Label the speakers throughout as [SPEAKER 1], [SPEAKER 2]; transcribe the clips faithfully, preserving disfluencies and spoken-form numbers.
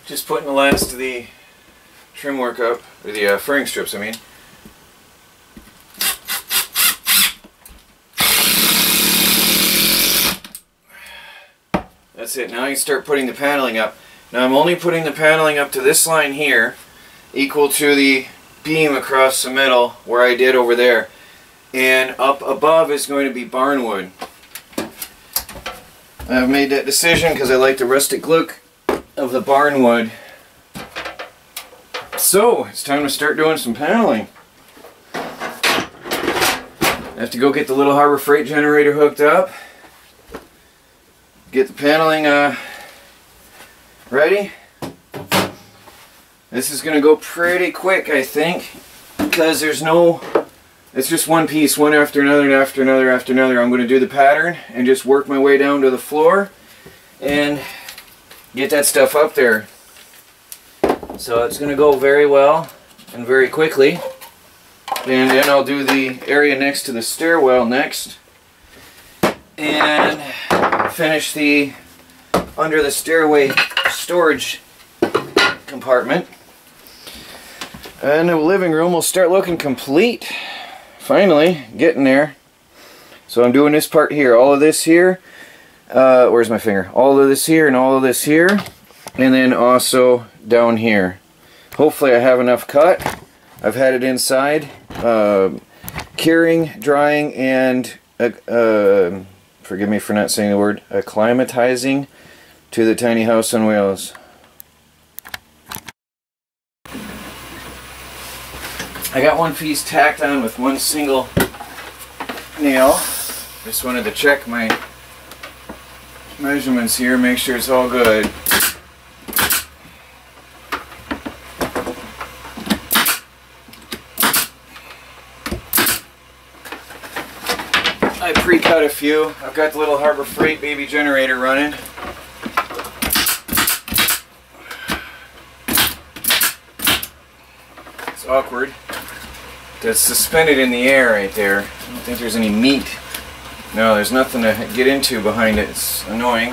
[SPEAKER 1] Just putting the last of the trim work up, or the uh, furring strips, I mean. That's it. Now you start putting the paneling up. Now I'm only putting the paneling up to this line here, equal to the beam across the middle where I did over there. And up above is going to be barnwood. I've made that decision because I like the rustic look of the barnwood. So, it's time to start doing some paneling. I have to go get the little Harbor Freight generator hooked up. Get the paneling uh, ready. This is going to go pretty quick, I think, because there's no... It's just one piece, one after another, after another, after another. I'm going to do the pattern and just work my way down to the floor and get that stuff up there. So it's going to go very well and very quickly. And then I'll do the area next to the stairwell next. And finish the under the stairway storage compartment. And the living room will start looking complete. Finally, getting there. So I'm doing this part here, all of this here. Uh, where's my finger? All of this here and all of this here. And then also down here. Hopefully I have enough cut. I've had it inside. Uh, curing, drying, and uh, uh, forgive me for not saying the word, acclimatizing to the tiny house on wheels. I got one piece tacked on with one single nail. Just wanted to check my measurements here, make sure it's all good. I pre-cut a few. I've got the little Harbor Freight baby generator running. It's awkward. That's suspended in the air right there. I don't think there's any meat. No, there's nothing to get into behind it. It's annoying.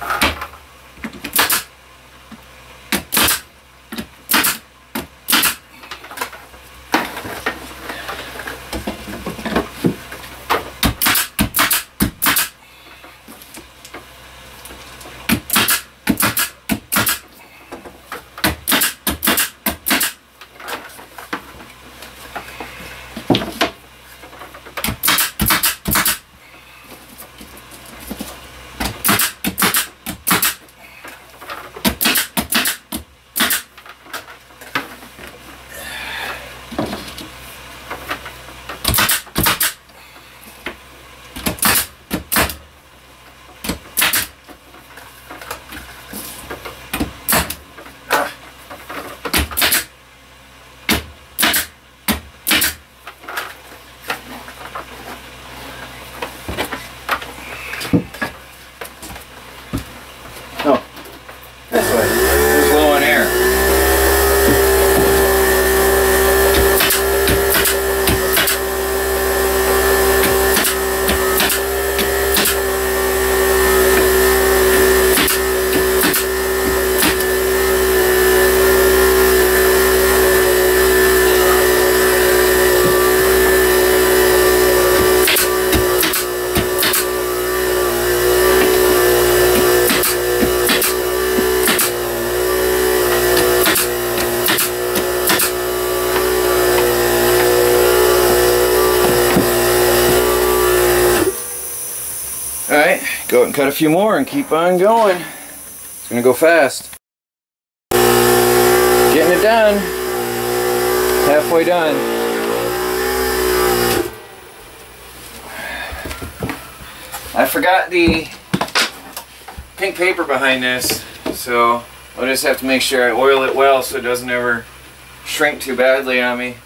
[SPEAKER 1] Alright, go and cut a few more and keep on going. It's gonna go fast. Getting it done. Halfway done. I forgot the pink paper behind this, so I'll just have to make sure I oil it well so it doesn't ever shrink too badly on me.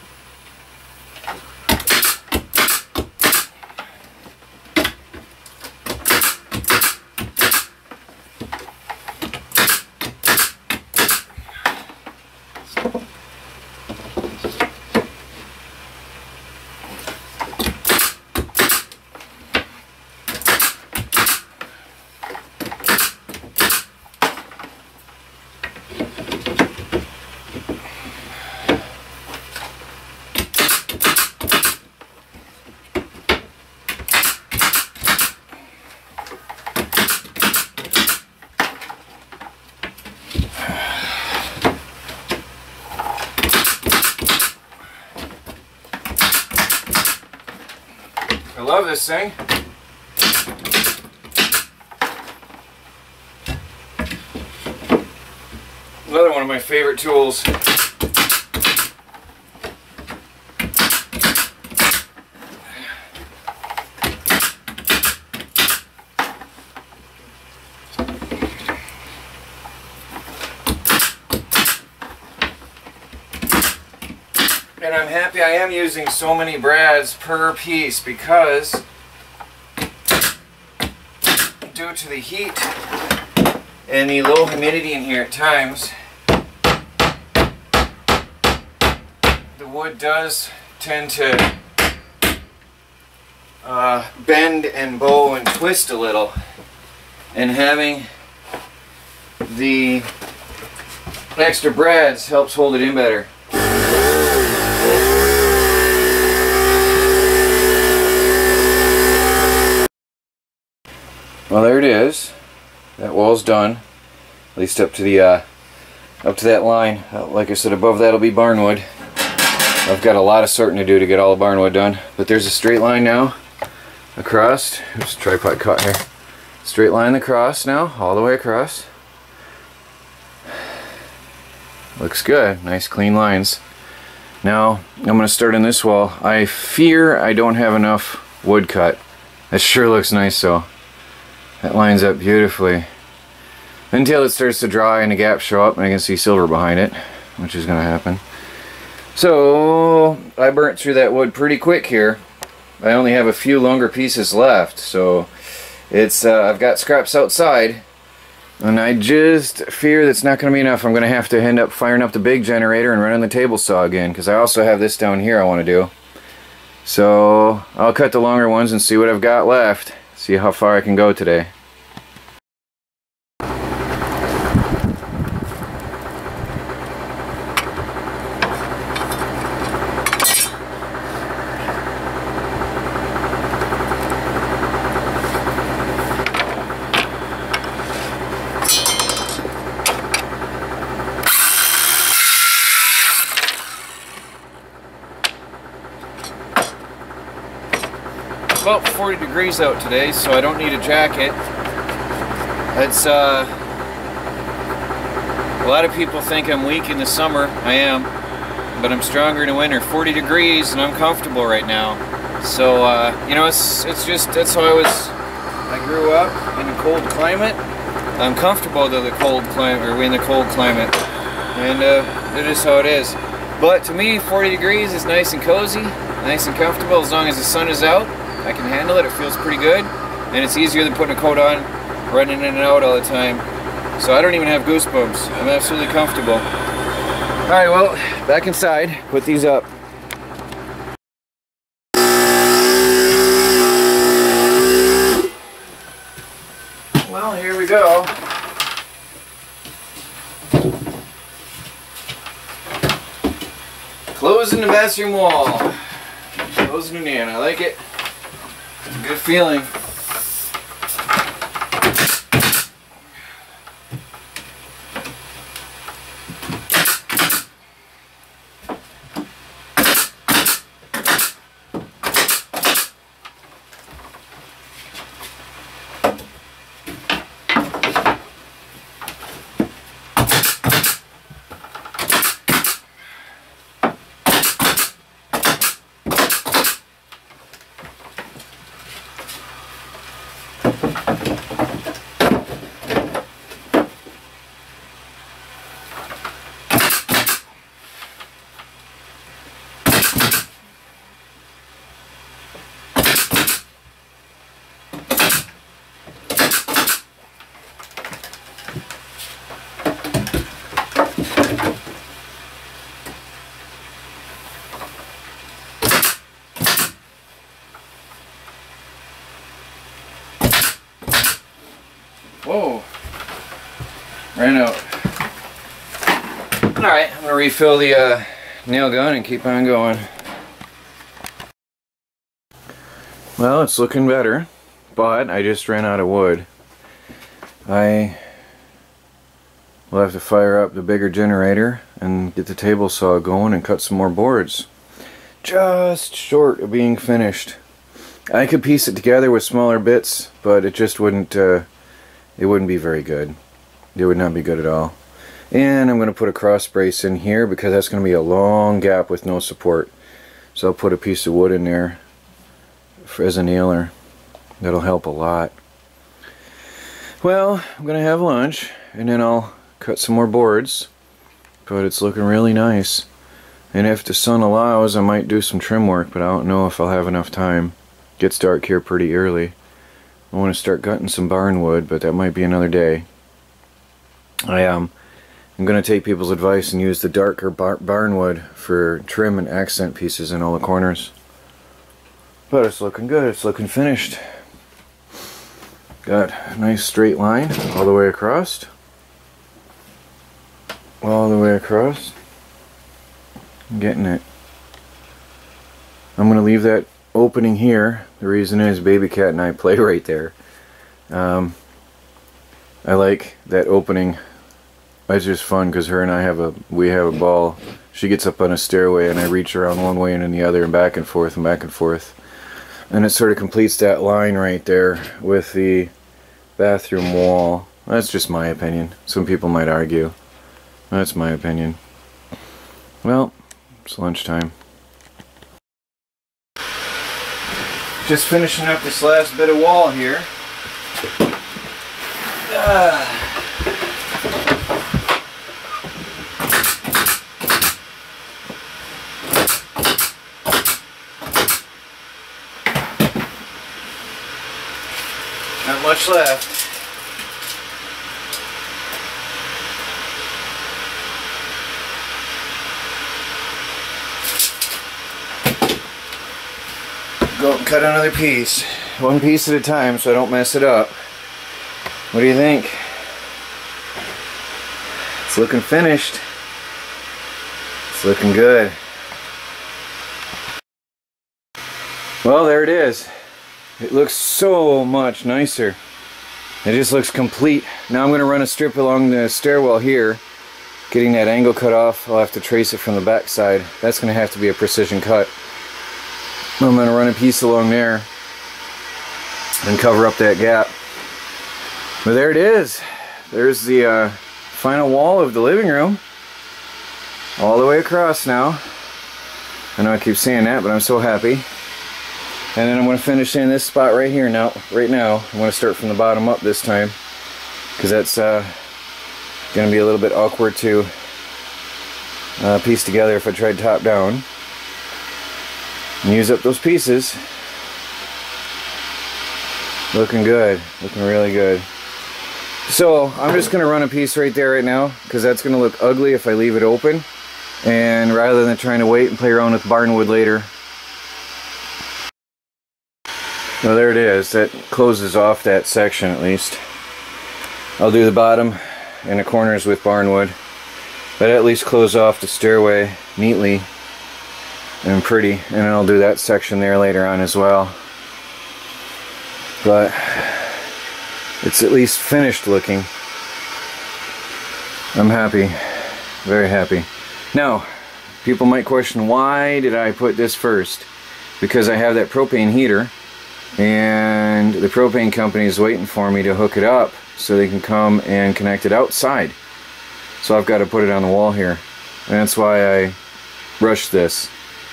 [SPEAKER 1] this thing. Another one of my favorite tools. And I'm happy I am using so many brads per piece because due to the heat and the low humidity in here at times, the wood does tend to uh, bend and bow and twist a little, and having the extra brads helps hold it in better. Well, there it is. That wall's done, at least up to the uh, up to that line. Uh, like I said, above that'll be barnwood. I've got a lot of sorting to do to get all the barnwood done, but there's a straight line now across. Oops, tripod caught here. Straight line across now, all the way across. Looks good. Nice clean lines. Now I'm going to start on this wall. I fear I don't have enough wood cut. That sure looks nice though. That lines up beautifully. Until it starts to dry and the gaps show up and I can see silver behind it, which is going to happen. So I burnt through that wood pretty quick here. I only have a few longer pieces left, so it's uh, I've got scraps outside, and I just fear that's not going to be enough. I'm going to have to end up firing up the big generator and running the table saw again, because I also have this down here I want to do. So I'll cut the longer ones and see what I've got left. See how far I can go today. About forty degrees out today, so I don't need a jacket. It's uh, a lot of people think I'm weak in the summer. I am, but I'm stronger in the winter. forty degrees and I'm comfortable right now. So uh, you know, it's it's just that's how I was. I grew up in a cold climate. I'm comfortable to the cold climate, or in the cold climate, and uh, it is how it is. But to me, forty degrees is nice and cozy, nice and comfortable as long as the sun is out. I can handle it. It feels pretty good, and it's easier than putting a coat on, running in and out all the time. So I don't even have goosebumps. I'm absolutely comfortable. Alright, well, back inside. Put these up. Well, here we go. Closing the bathroom wall. Closing it in. I like it. Good feeling. Whoa, ran out. Alright, I'm going to refill the uh, nail gun and keep on going. Well, it's looking better, but I just ran out of wood. I will have to fire up the bigger generator and get the table saw going and cut some more boards. Just short of being finished. I could piece it together with smaller bits, but it just wouldn't, uh, it wouldn't be very good. It would not be good at all. And I'm going to put a cross brace in here because that's going to be a long gap with no support. So I'll put a piece of wood in there for, as a nailer. That'll help a lot. Well, I'm going to have lunch and then I'll cut some more boards. But it's looking really nice. And if the sun allows, I might do some trim work, but I don't know if I'll have enough time. It gets dark here pretty early. I want to start cutting some barn wood, but that might be another day. I am. Um, I'm going to take people's advice and use the darker bar barn wood for trim and accent pieces in all the corners. But it's looking good. It's looking finished. Got a nice straight line all the way across. All the way across. I'm getting it. I'm going to leave that opening here. The reason is Baby Cat and I play right there. Um, I like that opening. It's just fun because her and I have a we have a ball. She gets up on a stairway and I reach around one way and then the other and back and forth and back and forth. And it sort of completes that line right there with the bathroom wall. That's just my opinion. Some people might argue. That's my opinion. Well, it's lunchtime. Just finishing up this last bit of wall here. Ah. Not much left. Go and cut another piece. One piece at a time so I don't mess it up. What do you think? It's looking finished. It's looking good. Well, there it is. It looks so much nicer. It just looks complete. Now I'm going to run a strip along the stairwell here. Getting that angle cut off, I'll have to trace it from the back side. That's going to have to be a precision cut. I'm going to run a piece along there and cover up that gap. But there it is. There's the uh, final wall of the living room. All the way across now. I know I keep saying that, but I'm so happy. And then I'm going to finish in this spot right here now. Right now, I'm going to start from the bottom up this time, because that's uh, going to be a little bit awkward to uh, piece together if I tried top down. And use up those pieces. Looking good. Looking really good. So I'm just going to run a piece right there right now, because that's going to look ugly if I leave it open. And rather than trying to wait and play around with barnwood later. Well, there it is. That closes off that section at least. I'll do the bottom and the corners with barnwood. But at least close off the stairway neatly and pretty. And then I'll do that section there later on as well. But it's at least finished looking. I'm happy. Very happy. Now, people might question, why did I put this first? Because I have that propane heater. And the propane company is waiting for me to hook it up so they can come and connect it outside. So I've got to put it on the wall here. And that's why I rushed this.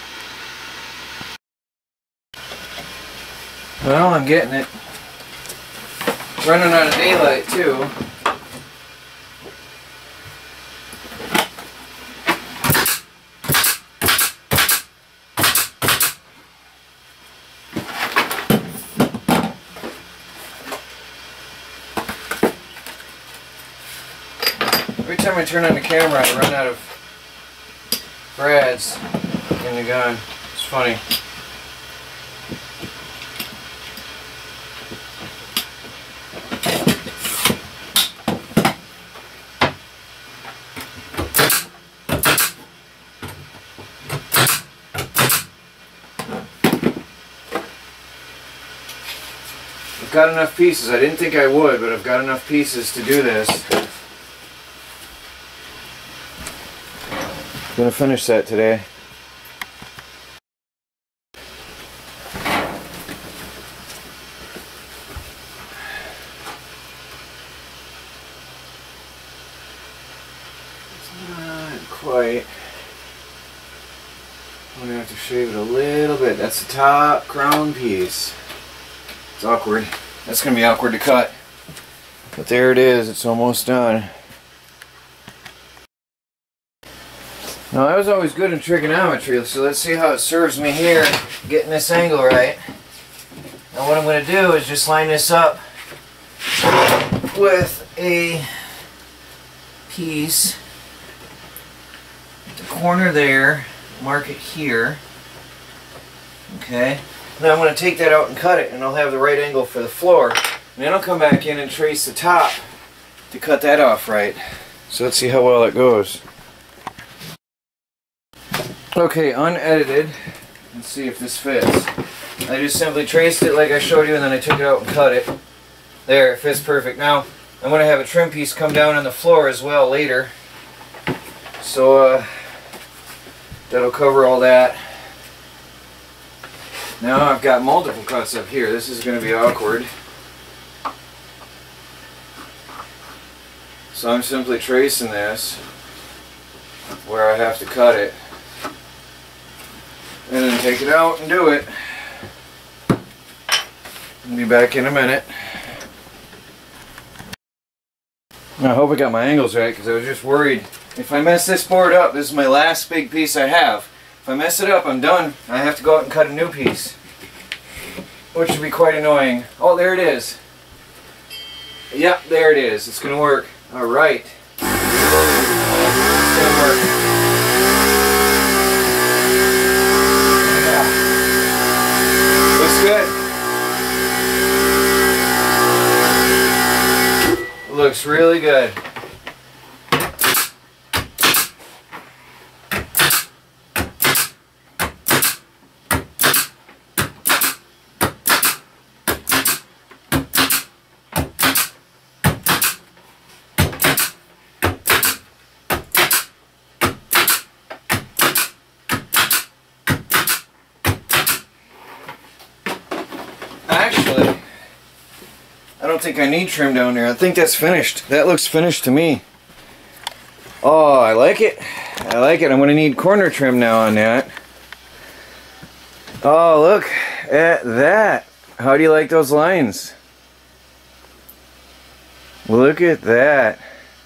[SPEAKER 1] Well, I'm getting it. Running out of daylight too. Every time I turn on the camera, I run out of brads in the gun. It's funny. I've got enough pieces. I didn't think I would, but I've got enough pieces to do this. I'm gonna finish that today. Not quite. I'm gonna have to shave it a little bit. That's the top crown piece. It's awkward. That's gonna be awkward to cut. But there it is, it's almost done. Now I was always good in trigonometry, so let's see how it serves me here, getting this angle right. Now what I'm going to do is just line this up with a piece at the corner there, mark it here. Okay. Now I'm going to take that out and cut it, and I'll have the right angle for the floor. And then I'll come back in and trace the top to cut that off right. So let's see how well it goes. Okay, unedited. Let's see if this fits. I just simply traced it like I showed you, and then I took it out and cut it. There, it fits perfect. Now, I'm going to have a trim piece come down on the floor as well later. So, uh, that'll cover all that. Now I've got multiple cuts up here. This is going to be awkward. So I'm simply tracing this where I have to cut it. And then take it out and do it. I'll be back in a minute. I hope I got my angles right, because I was just worried. If I mess this board up, this is my last big piece I have. If I mess it up, I'm done. I have to go out and cut a new piece, which would be quite annoying. Oh, there it is. Yep, there it is. It's going to work. Alright. It's going to work. Good. Looks really good. Actually, I don't think I need trim down there. I think that's finished. That looks finished to me. Oh, I like it. I like it. I'm going to need corner trim now on that. Oh, look at that. How do you like those lines? Look at that.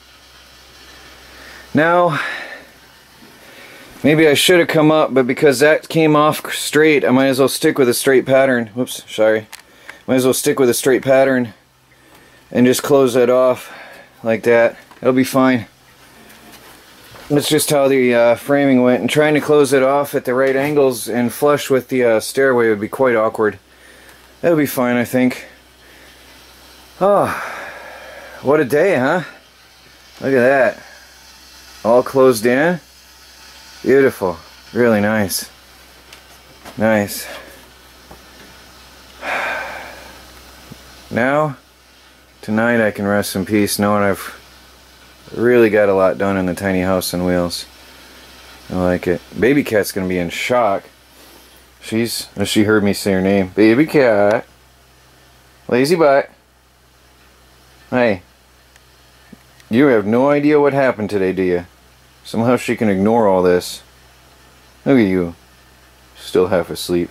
[SPEAKER 1] Now, maybe I should have come up, but because that came off straight, I might as well stick with a straight pattern. Whoops, sorry. Might as well stick with a straight pattern and just close that off like that. It'll be fine. That's just how the uh, framing went, and trying to close it off at the right angles and flush with the uh, stairway would be quite awkward. That'll be fine, I think. Oh, what a day, huh? Look at that. All closed in. Beautiful. Really nice. Nice. Now, tonight I can rest in peace knowing I've really got a lot done in the tiny house on wheels. I like it. Baby Cat's gonna be in shock. She's, she heard me say her name. Baby Cat. Lazy butt. Hey. You have no idea what happened today, do you? Somehow she can ignore all this. Look at you. Still half asleep.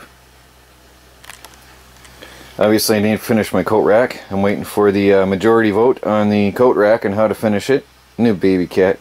[SPEAKER 1] Obviously I need to finish my coat rack. I'm waiting for the uh, majority vote on the coat rack and how to finish it. New Baby Cat.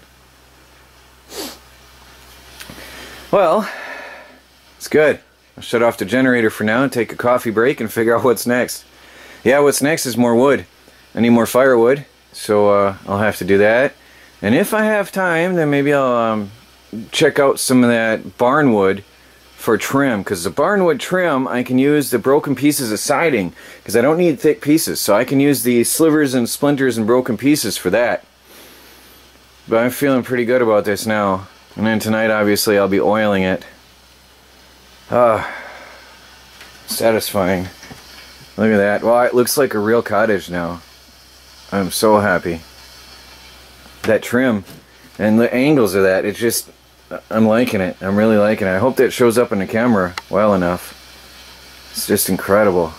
[SPEAKER 1] Well, it's good. I'll shut off the generator for now and take a coffee break and figure out what's next. Yeah, what's next is more wood. I need more firewood, so uh, I'll have to do that. And if I have time, then maybe I'll um, check out some of that barn wood for trim, because the barnwood trim I can use the broken pieces of siding, because I don't need thick pieces, so I can use the slivers and splinters and broken pieces for that. But I'm feeling pretty good about this now. And then tonight obviously I'll be oiling it. Ah, satisfying. Look at that. Well, it looks like a real cottage now. I'm so happy. That trim and the angles of that, it's just, I'm liking it. I'm really liking it. I hope that shows up in the camera well enough. It's just incredible.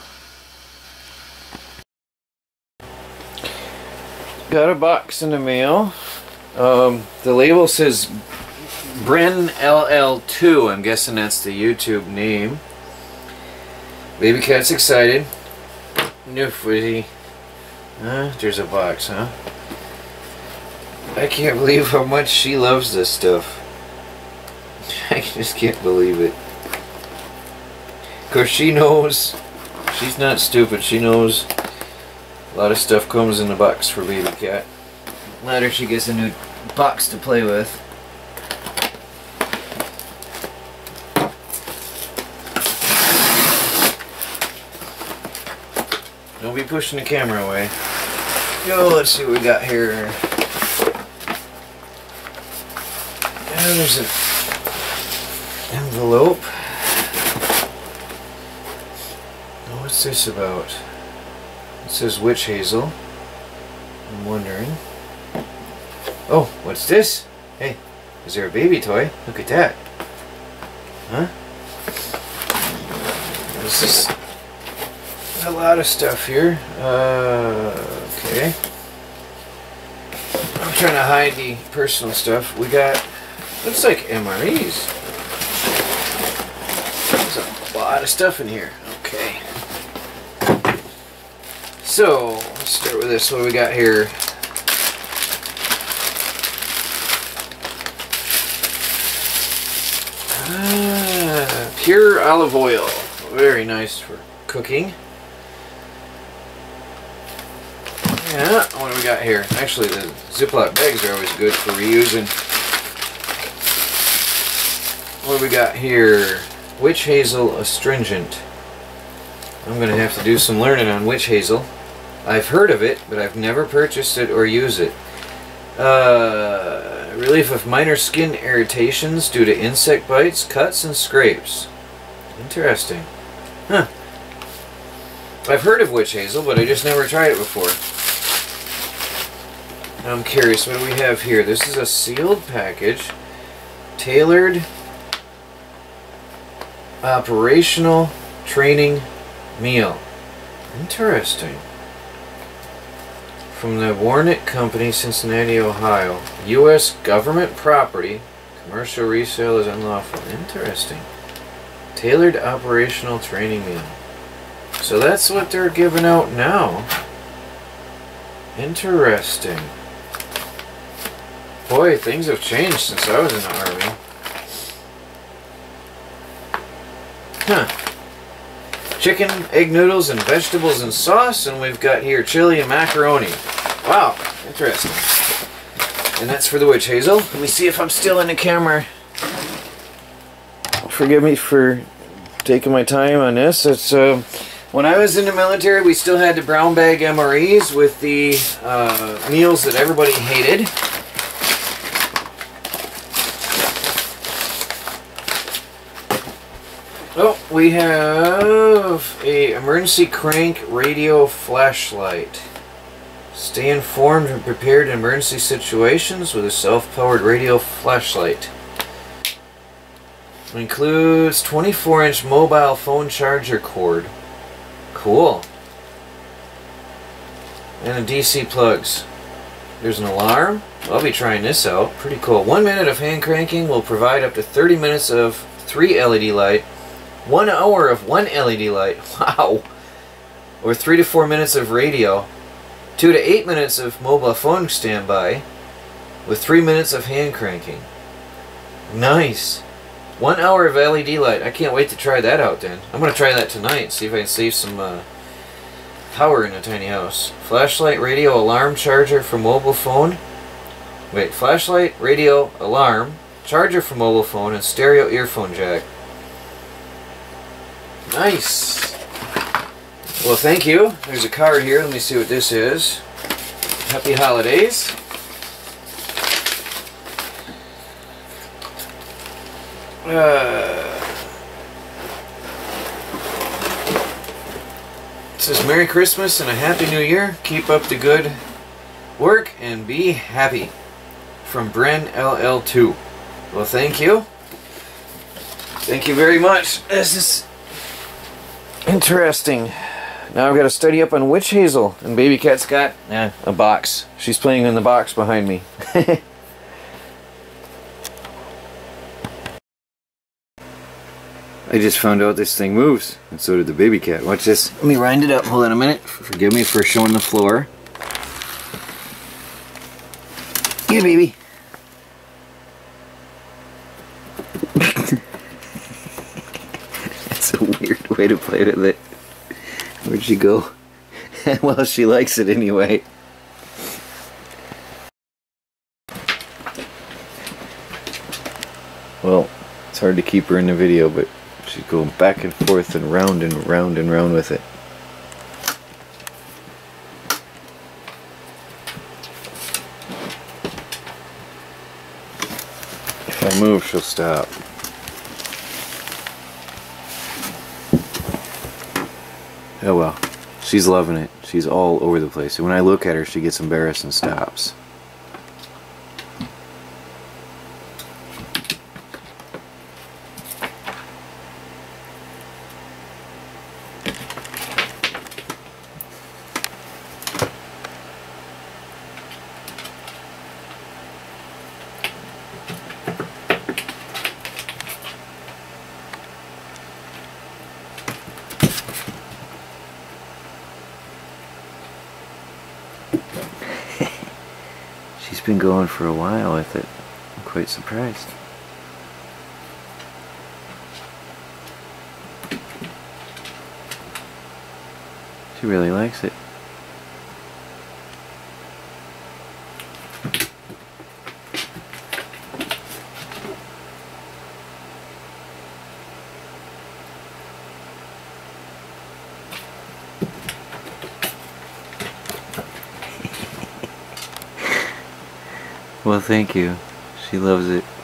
[SPEAKER 1] Got a box in the mail. Um, the label says Bren L L two. I'm guessing that's the YouTube name. Baby cat's excited. New footy. Huh? There's a box, huh? I can't believe how much she loves this stuff. I just can't believe it. Of course, she knows. She's not stupid. She knows a lot of stuff comes in the box for baby cat. Later, she gets a new box to play with. Don't be pushing the camera away. Yo, let's see what we got here. Yeah, there's an envelope. What's this about? It says witch hazel. I'm wondering. Oh, what's this? Hey, is there a baby toy? Look at that. Huh? This is a lot of stuff here. Uh, okay. I'm trying to hide the personal stuff. We got, looks like M R Es. There's a lot of stuff in here. Okay. So, let's start with this. What do we got here? Ah, pure olive oil. Very nice for cooking. Yeah, what do we got here? Actually, the Ziploc bags are always good for reusing. What do we got here? Witch hazel astringent. I'm going to have to do some learning on witch hazel. I've heard of it, but I've never purchased it or used it. Uh, relief of minor skin irritations due to insect bites, cuts, and scrapes. Interesting. Huh. I've heard of witch hazel, but I just never tried it before. I'm curious, what do we have here? This is a sealed package. Tailored operational training meal. Interesting. From the Warnick Company, Cincinnati, Ohio. U S government property. Commercial resale is unlawful. Interesting. Tailored operational training meal. So that's what they're giving out now. Interesting. Boy, things have changed since I was in the Army. Huh. Chicken, egg noodles, and vegetables and sauce, and we've got here chili and macaroni. Wow, interesting. And that's for the witch hazel. Let me see if I'm still in the camera. Forgive me for taking my time on this. It's uh, when I was in the military, we still had the brown bag M R Es with the uh, meals that everybody hated. Oh, we have a emergency crank radio flashlight. Stay informed and prepared in emergency situations with a self-powered radio flashlight. It includes twenty-four inch mobile phone charger cord. Cool. And the D C plugs. There's an alarm. I'll be trying this out. Pretty cool. One minute of hand cranking will provide up to thirty minutes of three L E D light. One hour of one L E D light. Wow. Or three to four minutes of radio. Two to eight minutes of mobile phone standby. With three minutes of hand cranking. Nice. One hour of L E D light. I can't wait to try that out then. I'm going to try that tonight. See if I can save some uh, power in a tiny house. Flashlight, radio, alarm, charger for mobile phone. Wait, flashlight, radio, alarm, charger for mobile phone, and stereo earphone jack. Nice. Well, thank you. There's a card here. Let me see what this is. Happy holidays. Uh, it says Merry Christmas and a Happy New Year. Keep up the good work and be happy. From Bren L L two. Well, thank you. Thank you very much. This is interesting. Now I've got to study up on witch hazel. And baby cat's got eh, a box. She's playing in the box behind me. I just found out this thing moves, and so did the baby cat. Watch this. Let me wind it up. Hold on a minute. Forgive me for showing the floor. Yeah, baby. That's a weird way to play with it. Where'd she go? Well, she likes it anyway. Well, it's hard to keep her in the video, but she's going back and forth and round and round and round with it. If I move, she'll stop. Oh well, she's loving it. She's all over the place. And when I look at her, she gets embarrassed and stops. She's been going for a while with it. I'm quite surprised. She really likes it. Well, thank you. She loves it.